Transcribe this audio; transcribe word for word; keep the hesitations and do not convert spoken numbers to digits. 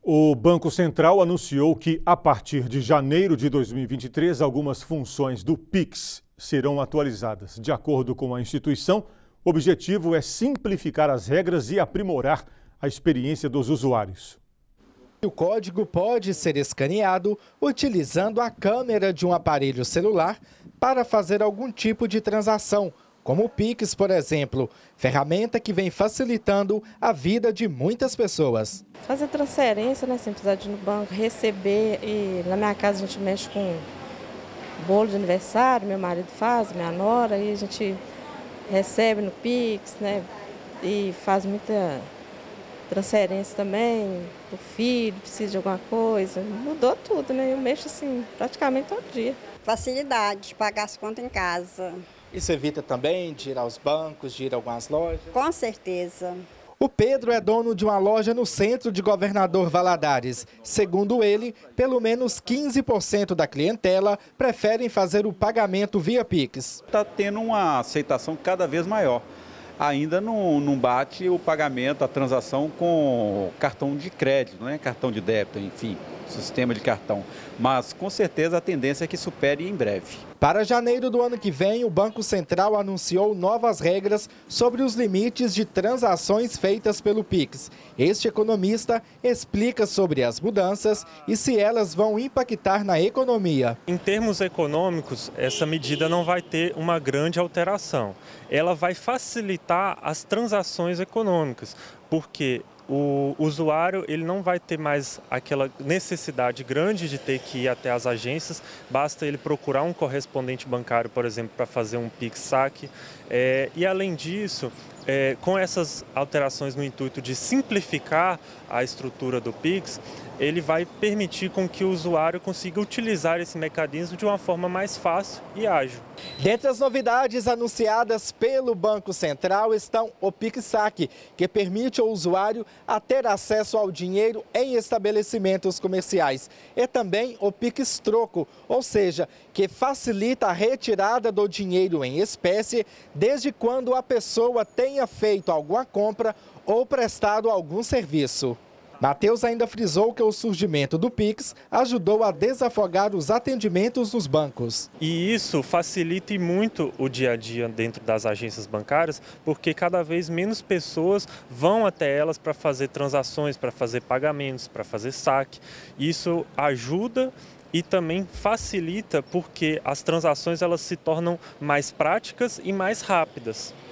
O Banco Central anunciou que, a partir de janeiro de dois mil e vinte e três, algumas funções do Pix serão atualizadas. De acordo com a instituição, o objetivo é simplificar as regras e aprimorar a experiência dos usuários. O código pode ser escaneado utilizando a câmera de um aparelho celular para fazer algum tipo de transação, como o Pix, por exemplo, ferramenta que vem facilitando a vida de muitas pessoas. Fazer transferência, né, sem precisar de ir no banco, receber, e na minha casa a gente mexe com bolo de aniversário, meu marido faz, minha nora, e a gente recebe no Pix, né, e faz muita transferência também, o filho precisa de alguma coisa, mudou tudo, né, eu mexo assim praticamente todo dia. Facilidade de pagar as contas em casa. Isso evita também de ir aos bancos, de ir a algumas lojas? Com certeza. O Pedro é dono de uma loja no centro de Governador Valadares. Segundo ele, pelo menos quinze por cento da clientela preferem fazer o pagamento via Pix. Está tendo uma aceitação cada vez maior. Ainda não, não bate o pagamento, a transação com cartão de crédito, né? Cartão de débito, enfim, sistema de cartão. Mas com certeza a tendência é que supere em breve. Para janeiro do ano que vem, o Banco Central anunciou novas regras sobre os limites de transações feitas pelo Pix. Este economista explica sobre as mudanças e se elas vão impactar na economia. Em termos econômicos, essa medida não vai ter uma grande alteração. Ela vai facilitar as transações econômicas, porque o usuário ele não vai ter mais aquela necessidade grande de ter que ir até as agências, basta ele procurar um correspondente bancário, por exemplo, para fazer um Pix saque. É, e além disso, é, com essas alterações no intuito de simplificar a estrutura do Pix, ele vai permitir com que o usuário consiga utilizar esse mecanismo de uma forma mais fácil e ágil. Dentre as novidades anunciadas pelo Banco Central estão o Pix Saque, que permite ao usuário a ter acesso ao dinheiro em estabelecimentos comerciais, e também o Pix Troco, ou seja, que facilita a retirada do dinheiro em espécie desde quando a pessoa tenha feito alguma compra ou prestado algum serviço. Matheus ainda frisou que o surgimento do Pix ajudou a desafogar os atendimentos nos bancos. E isso facilita muito o dia a dia dentro das agências bancárias, porque cada vez menos pessoas vão até elas para fazer transações, para fazer pagamentos, para fazer saque. Isso ajuda e também facilita porque as transações elas se tornam mais práticas e mais rápidas.